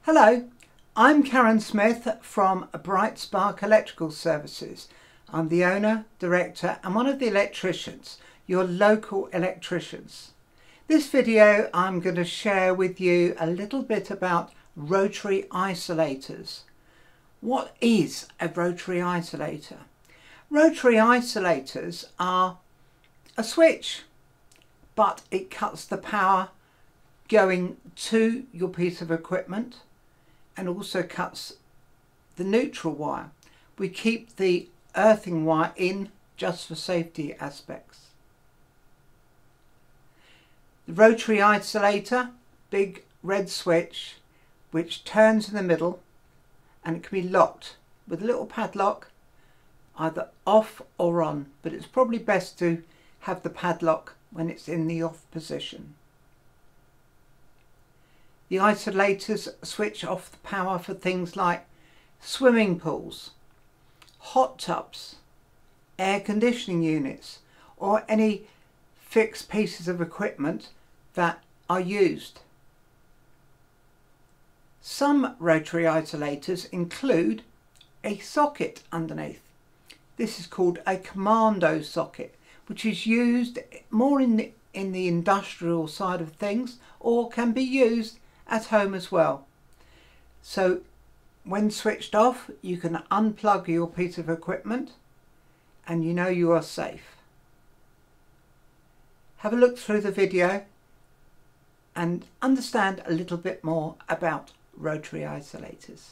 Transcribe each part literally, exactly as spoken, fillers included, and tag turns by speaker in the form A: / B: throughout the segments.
A: Hello, I'm Karen Smith from Bright Spark Electrical Services. I'm the owner, director and one of the electricians, your local electricians. This video I'm going to share with you a little bit about rotary isolators. What is a rotary isolator? Rotary isolators are a switch, but it cuts the power going to your piece of equipment and also cuts the neutral wire. We keep the earthing wire in just for safety aspects. The rotary isolator, big red switch which turns in the middle, and it can be locked with a little padlock, either off or on, but it's probably best to have the padlock when it's in the off position. The isolators switch off the power for things like swimming pools, hot tubs, air conditioning units, or any fixed pieces of equipment that are used. Some rotary isolators include a socket underneath. This is called a commando socket, which is used more in the, in the industrial side of things, or can be used at home as well. So when switched off, you can unplug your piece of equipment and you know you are safe. Have a look through the video and understand a little bit more about rotary isolators.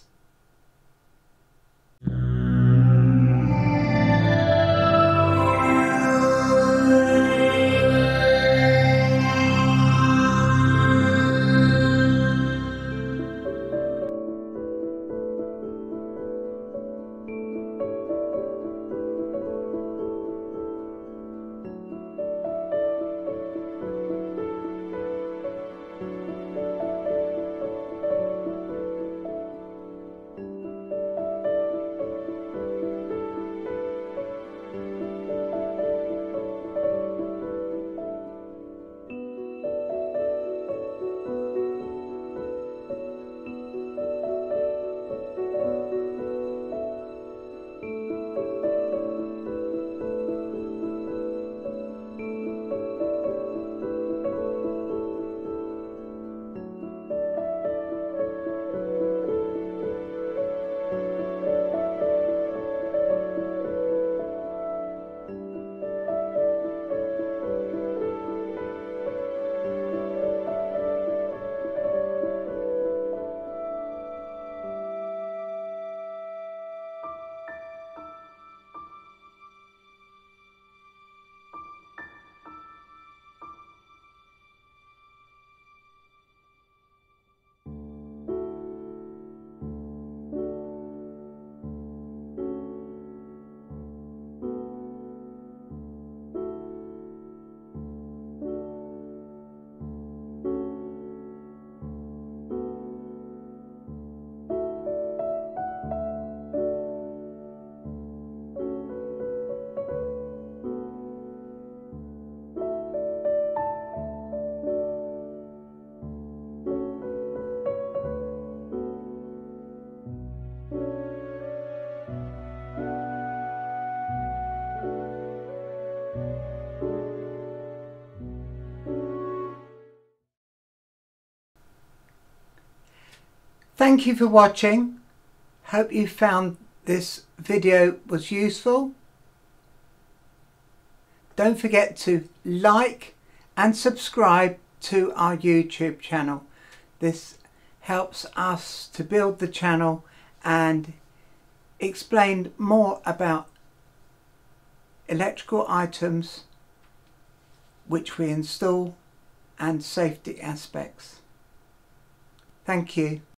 A: Thank you for watching. Hope you found this video was useful. Don't forget to like and subscribe to our YouTube channel. This helps us to build the channel and explain more about electrical items which we install and safety aspects. Thank you.